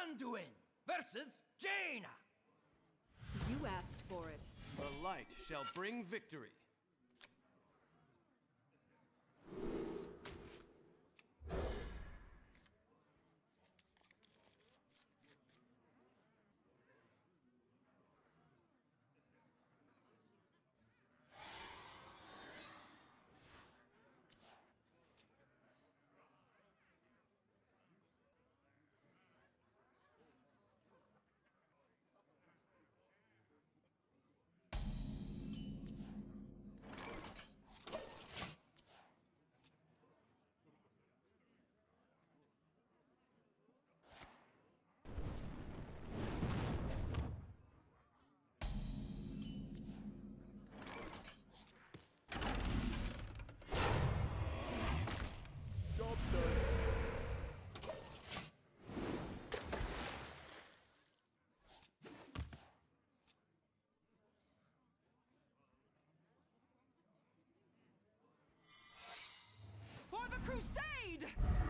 Anduin versus Jaina. You asked for it. The light shall bring victory. For the crusade!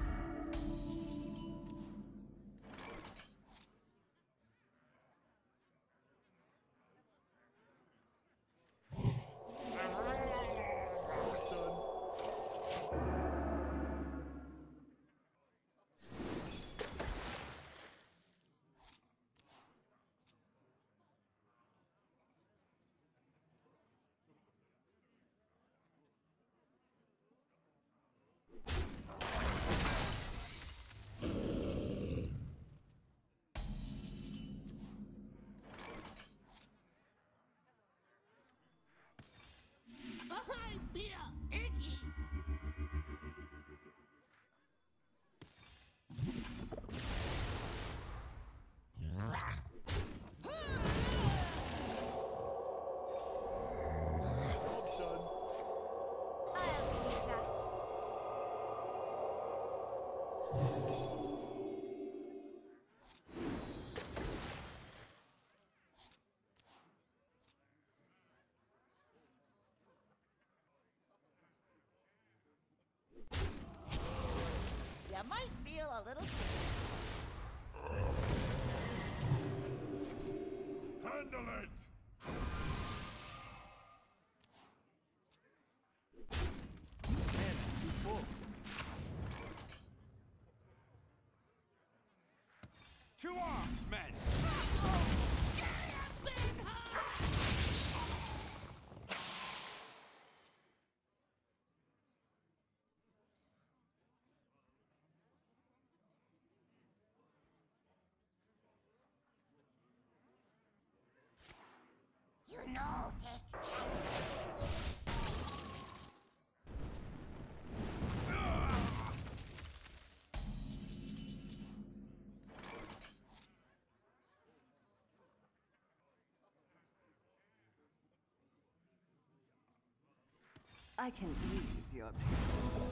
I feel icky. You might feel a little sick. Handle it! Hand too full. To arms, men! You know, Dick. I can ease your pain.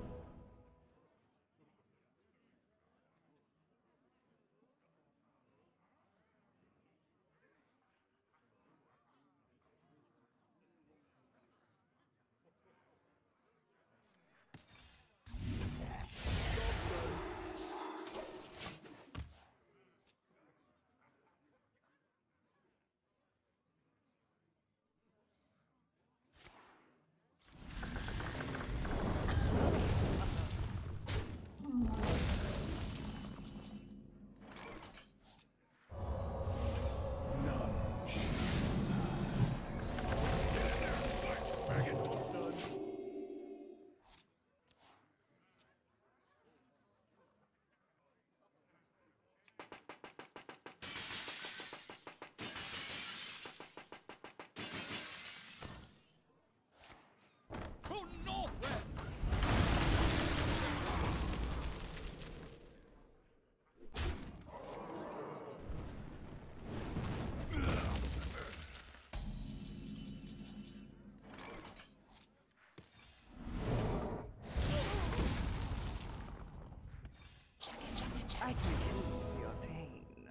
I can ease your pain.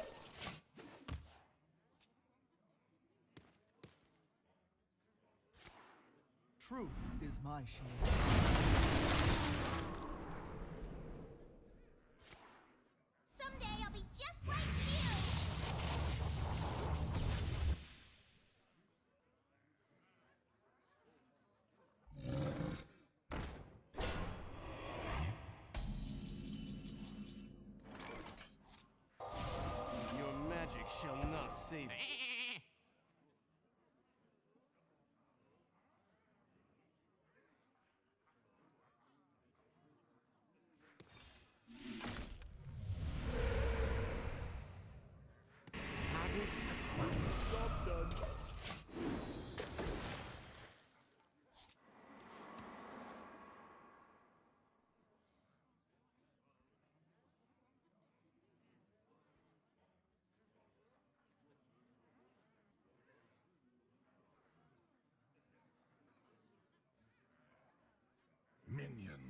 Truth is my shield. Someday I'll be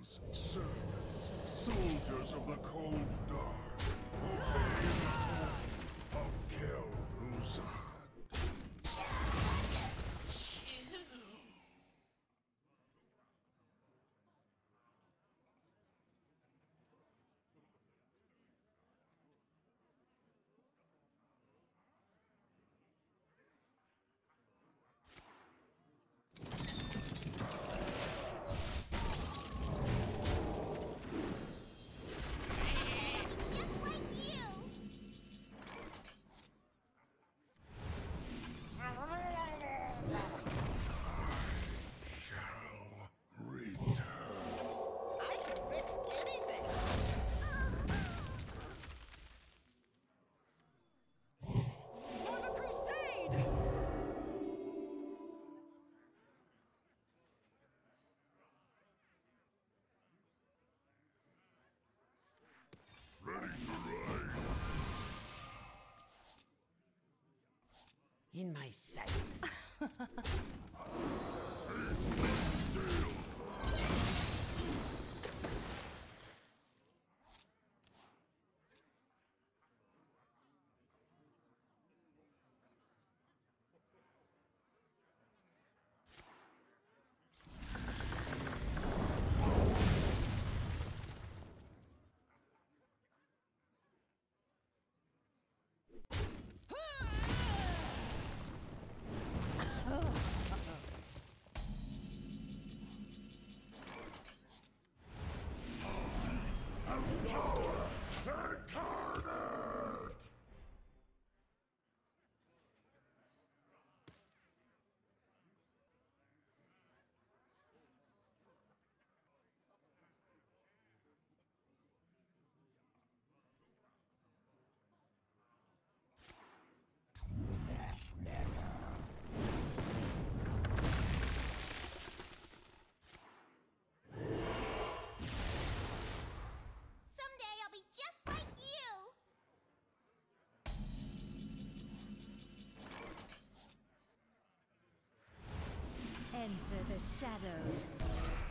Kings, servants, soldiers of the cold dark, obey the call of Kel'Thuzad. Just like you! Shall return. I can fix anything. For the crusade! Ready to ride. In my sights. Still. Incarnate! Someday I'll be just like you! Enter the shadows.